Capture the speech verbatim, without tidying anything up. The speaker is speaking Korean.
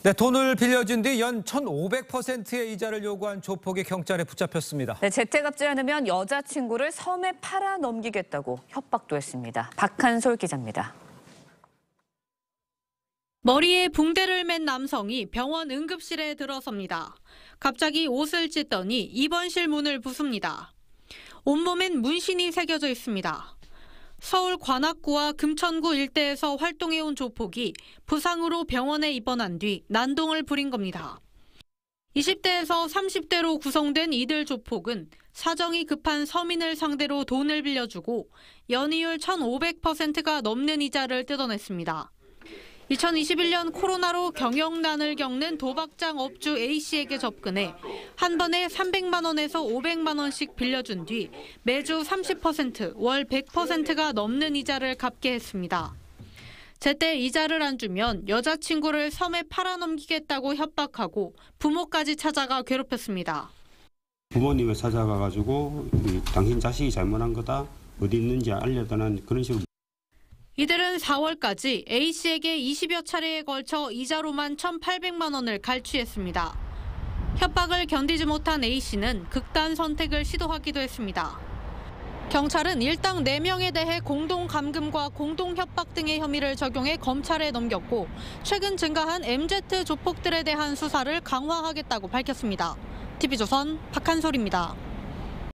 네, 돈을 빌려준 뒤 연 천오백 퍼센트의 이자를 요구한 조폭이 경찰에 붙잡혔습니다. 네, 제때 갚지 않으면 여자친구를 섬에 팔아 넘기겠다고 협박도 했습니다. 박한솔 기자입니다. 머리에 붕대를 맨 남성이 병원 응급실에 들어섭니다. 갑자기 옷을 찢더니 입원실 문을 부숩니다. 온몸엔 문신이 새겨져 있습니다. 서울 관악구와 금천구 일대에서 활동해온 조폭이 부상으로 병원에 입원한 뒤 난동을 부린 겁니다. 이십 대에서 삼십 대로 구성된 이들 조폭은 사정이 급한 서민을 상대로 돈을 빌려주고 연이율 천오백 퍼센트가 넘는 이자를 뜯어냈습니다. 이천이십일 년 코로나로 경영난을 겪는 도박장 업주 A씨에게 접근해 한 번에 삼백만 원에서 오백만 원씩 빌려준 뒤 매주 삼십 퍼센트, 월 백 퍼센트가 넘는 이자를 갚게 했습니다. 제때 이자를 안 주면 여자친구를 섬에 팔아넘기겠다고 협박하고 부모까지 찾아가 괴롭혔습니다. 부모님을 찾아가가지고 당신 자식이 잘못한 거다, 어디 있는지 알려달라는 그런 식으로. 이들은 사월까지 A씨에게 이십여 차례에 걸쳐 이자로만 천팔백만 원을 갈취했습니다. 협박을 견디지 못한 A씨는 극단 선택을 시도하기도 했습니다. 경찰은 일당 네 명에 대해 공동감금과 공동협박 등의 혐의를 적용해 검찰에 넘겼고 최근 증가한 엠지 조폭들에 대한 수사를 강화하겠다고 밝혔습니다. 티비조선 박한솔입니다.